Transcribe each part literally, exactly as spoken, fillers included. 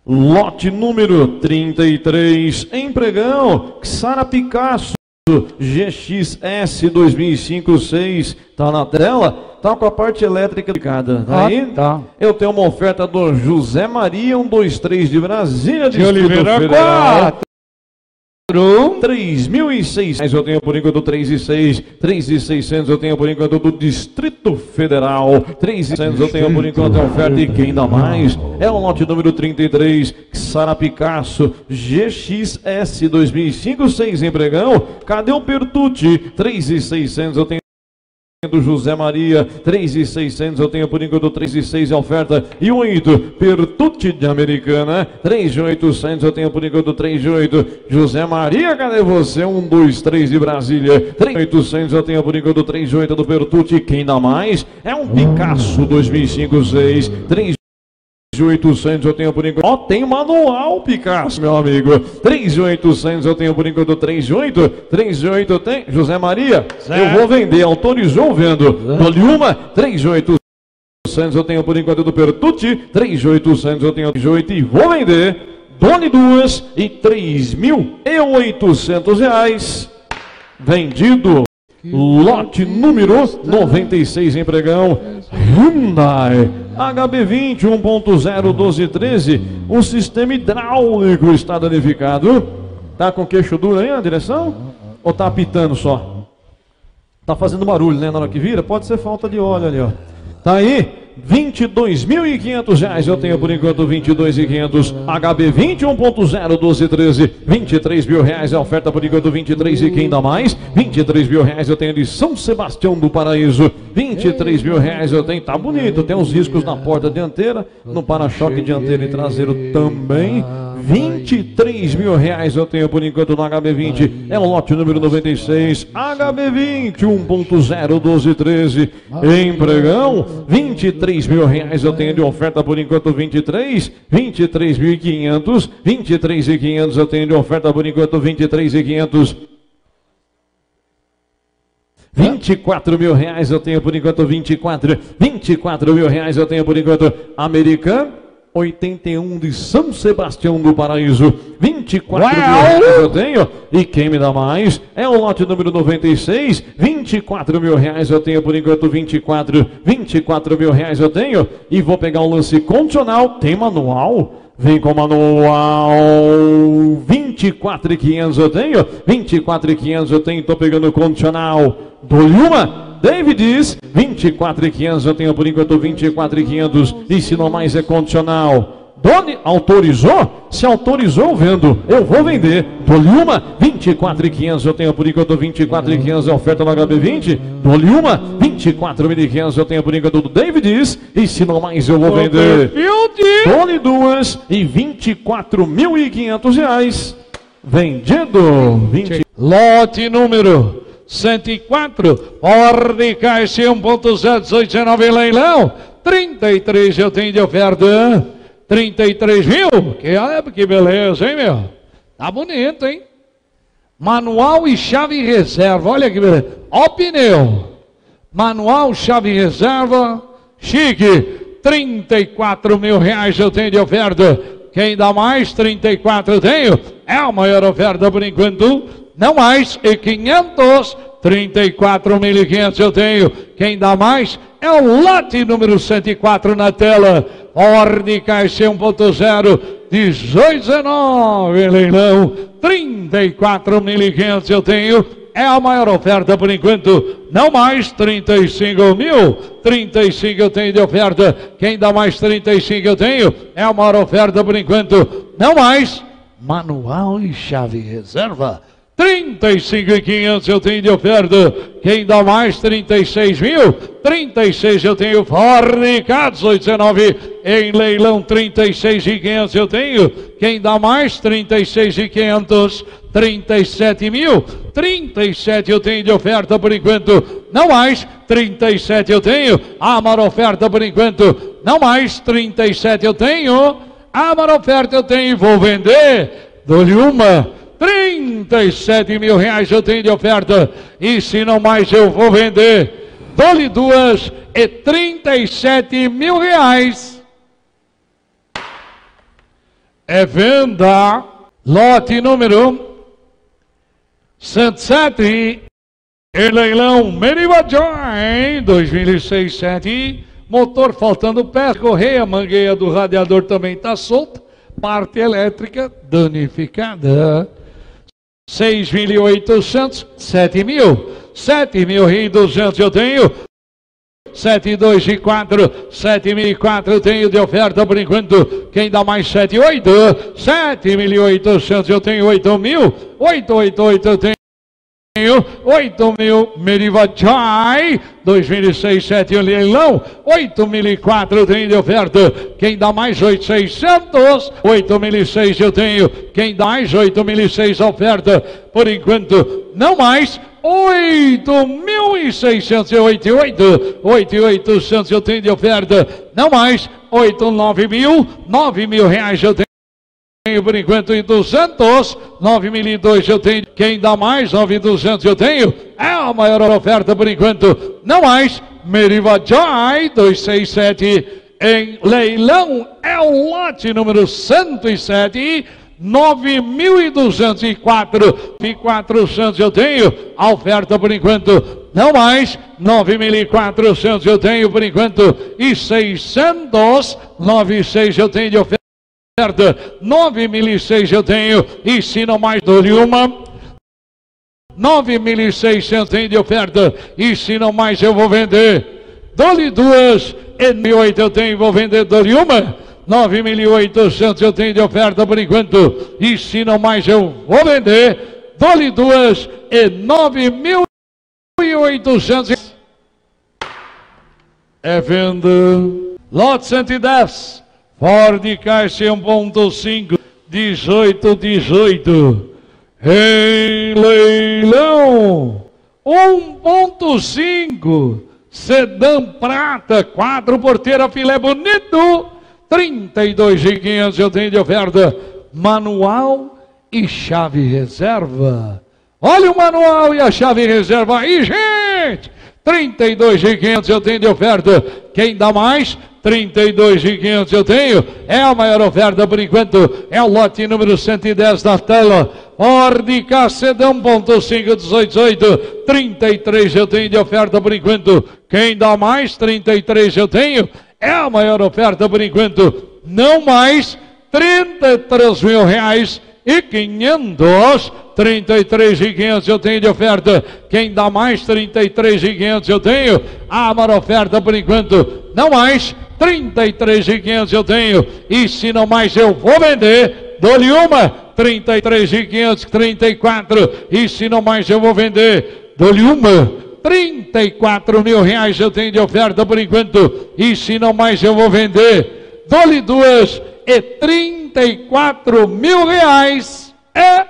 Lote número trinta e três, empregão, Xara Picasso, G X S dois mil e cinco seis, tá na tela, tá com a parte elétrica ligada, tá aí? Ah, tá. Eu tenho uma oferta do José Maria, um dois três de Brasília, de Oliveira, quatro. três mil e seiscentos eu tenho por enquanto três mil e seiscentos, três mil e seiscentos eu tenho por enquanto do Distrito Federal, três mil e seiscentos eu tenho por enquanto a oferta e quem dá mais é o lote número trinta e três, Xara Picasso, G X S dois mil e cinco seis, empregão, cadê o Pertucci? três mil e seiscentos eu tenho do José Maria, três mil e seiscentos eu tenho por enquanto três mil e seiscentos a oferta e oito, Pertucci de Americana, três mil e oitocentos eu tenho por enquanto três mil e oitocentos, José Maria, cadê você? um, dois, três de Brasília, três mil e oitocentos eu tenho por enquanto três mil e oitocentos do Pertucci, quem dá mais? É um Picasso dois mil e cinco seis, três mil e oitocentos eu tenho por enquanto. Ó, oh, tem manual Picasso, meu amigo. três mil e oitocentos eu tenho por enquanto três mil e oitocentos. três mil e oitocentos tem. José Maria, certo. Eu vou vender. Autorizou vendo. Dou-lhe uma. três mil e oitocentos eu tenho por enquanto do Pertucci. três mil e oitocentos eu tenho três mil e oitocentos e vou vender. Dou-lhe duas e três mil e oitocentos reais. Vendido. Lote número noventa e seis, empregão, Hyundai H B vinte um ponto zero doze treze, o sistema hidráulico está danificado. Tá com queixo duro aí na direção? Ou tá apitando só? Tá fazendo barulho, né, na hora que vira? Pode ser falta de óleo ali, ó. Tá aí, vinte e dois mil e quinhentos reais eu tenho por enquanto, vinte e dois mil e quinhentos, H B vinte um ponto zero doze treze, vinte e três mil reais a oferta por enquanto, vinte e três e quem dá mais? vinte e três mil reais eu tenho de São Sebastião do Paraíso, vinte e três mil reais eu tenho, tá bonito, tem uns riscos na porta dianteira, no para-choque dianteiro e traseiro também. vinte e três mil reais eu tenho por enquanto no H B vinte, é o lote número noventa e seis, H B vinte um ponto zero doze treze, empregão, vinte e três mil reais eu tenho de oferta por enquanto, vinte e três, vinte e três mil e quinhentos, vinte e três mil e quinhentos eu tenho de oferta por enquanto, vinte e três mil e quinhentos. vinte e quatro mil reais eu tenho por enquanto, vinte e quatro, vinte e quatro mil reais eu tenho por enquanto, Americano, oitenta e um de São Sebastião do Paraíso, vinte e quatro mil reais eu tenho, e quem me dá mais é o lote número noventa e seis, vinte e quatro mil reais eu tenho por enquanto, vinte e quatro, vinte e quatro mil reais eu tenho, e vou pegar um lance condicional, tem manual? Vem com manual, vinte e quatro mil e quinhentos eu tenho, vinte e quatro mil e quinhentos eu tenho, tô pegando condicional, dou-lhe uma, David diz, vinte e quatro mil e quinhentos eu tenho por enquanto, vinte e quatro mil e quinhentos, e se não mais é condicional. Doni autorizou? Se autorizou, eu vendo. Eu vou vender. Dou-lhe uma, vinte e quatro mil e quinhentos eu tenho por enquanto, vinte e quatro mil e quinhentos é oferta no H B vinte. Dou-lhe uma, vinte e quatro mil e quinhentos eu tenho por enquanto do David diz, e se não mais eu vou vender. Dou-lhe duas e vinte e quatro mil e quinhentos reais. Vendido. vinte... Lote número cento e quatro, Ford K S um ponto zero dezoito dezenove leilão, trinta e três eu tenho de oferta, trinta e três mil, que, que beleza, hein, meu? Tá bonito, hein? Manual e chave reserva, olha que beleza. Ó o pneu, manual, chave reserva, chique, trinta e quatro mil reais eu tenho de oferta, quem dá mais? trinta e quatro eu tenho, é a maior oferta por enquanto, não mais, e quinhentos, trinta e quatro mil e quinhentos eu tenho, quem dá mais? É o lote número cento e quatro na tela, Ford K S um ponto zero, dezoito dezenove, leilão, trinta e quatro mil e quinhentos eu tenho, é a maior oferta por enquanto, não mais, trinta e cinco mil, trinta e cinco eu tenho de oferta, quem dá mais? trinta e cinco eu tenho, é a maior oferta por enquanto, não mais, manual e chave reserva, trinta e cinco mil e quinhentos eu tenho de oferta, quem dá mais? trinta e seis mil, trinta e seis eu tenho, Ford K dezoito dezenove, em leilão trinta e seis mil e quinhentos eu tenho, quem dá mais? trinta e seis mil e quinhentos, trinta e sete mil, trinta e sete eu tenho de oferta por enquanto, não mais, trinta e sete eu tenho, a maior oferta por enquanto, não mais, trinta e sete eu tenho, a maior oferta eu tenho e vou vender, dou-lhe uma, trinta e sete mil reais eu tenho de oferta, e se não mais eu vou vender, dou-lhe duas e trinta e sete mil reais. É venda. Lote número cento e sete. Em leilão Meriva Joy dois mil e seis sete. Motor faltando pé, correia, mangueira do radiador também está solta. Parte elétrica danificada. seis mil e oitocentos, sete mil. sete mil e duzentos eu tenho. sete, dois e quatro, sete mil e quatro eu tenho de oferta por enquanto. Quem dá mais sete, oito, sete mil e oitocentos eu tenho oito mil, oito, oito, oito eu tenho oito mil, Meriva Joy, dois mil e seis, sete, o leilão, oito mil e quatro eu tenho de oferta. Quem dá mais oito, seiscentos, oito mil e seis eu tenho. Quem dá mais oito mil e seis oferta por enquanto, não mais. oito mil e seiscentos e oito e oito, oito e oitocentos eu tenho de oferta, não mais. oito, nove mil, nove mil reais eu tenho por enquanto e duzentos, nove mil e dois eu tenho. Quem dá mais, nove mil e duzentos eu tenho. É a maior oferta por enquanto, não mais. Meriva Joy dois seis sete em leilão, é o lote número cento e sete. nove mil e duzentos e quatro e quatrocentos eu tenho, a oferta por enquanto, não mais. Nove mil e quatrocentos eu tenho por enquanto e seiscentos, nove e seis eu tenho de oferta. nove mil e seis eu tenho e se não mais dou-lhe uma. nove mil e seiscentos tem de oferta e se não mais eu vou vender. Dou-lhe duas. E mil e oito eu tenho, vou vender, dou-lhe uma. nove mil e oitocentos eu tenho de oferta por enquanto e se não mais eu vou vender. Dou-lhe duas. E nove mil e oitocentos é venda. Lote cento e dez. Ford Ka um ponto cinco, dezoito, dezoito. Em leilão, um ponto cinco, sedã prata, quatro porteira, filé bonito, trinta e dois mil e quinhentos eu tenho de oferta, manual e chave reserva. Olha o manual e a chave reserva aí, gente! trinta e dois mil e quinhentos eu tenho de oferta. Quem dá mais? trinta e dois mil e quinhentos eu tenho. É a maior oferta por enquanto. É o lote número cento e dez da tela. Ford Ka um ponto cinco, dezoito, dezoito. trinta e três eu tenho de oferta por enquanto. Quem dá mais? trinta e três eu tenho. É a maior oferta por enquanto. Não mais. trinta e três mil reais e quinhentos. trinta e três mil e quinhentos eu tenho de oferta. Quem dá mais? trinta e três mil e quinhentos eu tenho. A maior oferta por enquanto. Não mais. trinta e três mil e quinhentos eu tenho. E se não mais eu vou vender. Dou-lhe uma. trinta e três mil e quinhentos, trinta e quatro. E se não mais eu vou vender. Dou-lhe uma. trinta e quatro mil reais eu tenho de oferta por enquanto. E se não mais eu vou vender. Dou-lhe duas. E trinta e quatro mil reais. É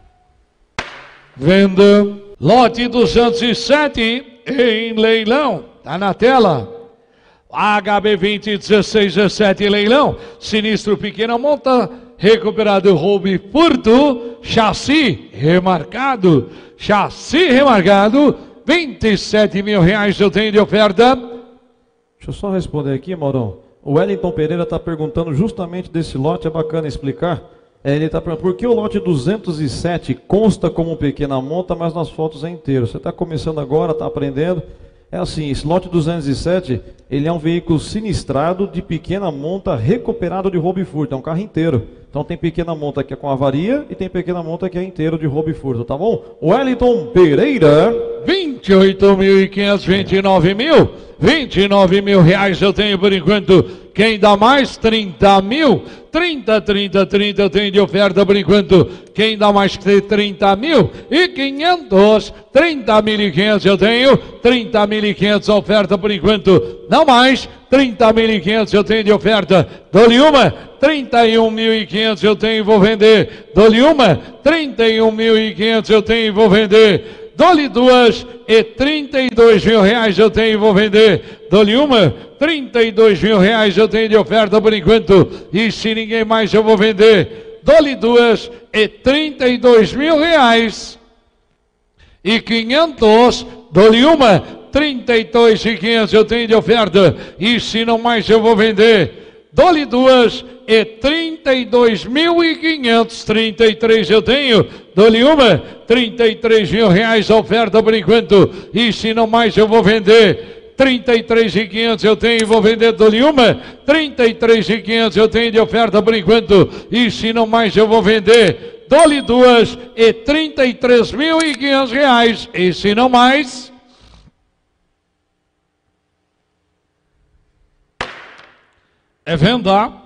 venda. Lote duzentos e sete em leilão. Tá na tela. H B vinte, dezesseis, dezessete leilão. Sinistro pequena monta. Recuperado roubo e furto. Chassi remarcado. Chassi remarcado. vinte e sete mil reais eu tenho de oferta. Deixa eu só responder aqui, Maurão. O Wellington Pereira está perguntando justamente desse lote. É bacana explicar. É, ele está perguntando por que o lote duzentos e sete consta como pequena monta, mas nas fotos é inteiro. Você está começando agora, está aprendendo. É assim, esse lote duzentos e sete, ele é um veículo sinistrado de pequena monta recuperado de roubo e furto. É um carro inteiro. Então tem pequena monta que é com avaria e tem pequena monta que é inteiro de roubo e furto, tá bom? Wellington Pereira. vinte e oito mil e quinhentos, vinte e nove mil. vinte e nove mil reais eu tenho por enquanto. Quem dá mais? trinta mil. trinta, trinta, trinta eu tenho de oferta por enquanto. Quem dá mais que trinta mil e quinhentos? trinta mil e quinhentos eu tenho. trinta mil e quinhentos oferta por enquanto. Não mais. trinta mil e quinhentos eu tenho de oferta. Dou-lhe uma. trinta e um mil e quinhentos eu tenho e vou vender. Dou-lhe uma. trinta e um mil e quinhentos eu tenho e vou vender. Dou-lhe duas e trinta e dois mil reais eu tenho e vou vender. Dou-lhe uma, trinta e dois mil reais eu tenho de oferta por enquanto. E se ninguém mais eu vou vender. Dou-lhe duas e trinta e dois mil reais e quinhentos. Dou-lhe uma, trinta e dois mil e quinhentos eu tenho de oferta. E se não mais eu vou vender. Dou-lhe duas e trinta e dois mil e quinhentos. trinta e três eu tenho. Dou-lhe uma. trinta e três mil reais a oferta por enquanto. E se não mais eu vou vender. trinta e três mil e quinhentos eu tenho e vou vender. Dou-lhe uma. trinta e três mil e quinhentos eu tenho de oferta por enquanto. E se não mais eu vou vender. Dou-lhe duas e trinta e três mil e quinhentos reais. E se não mais... É venda.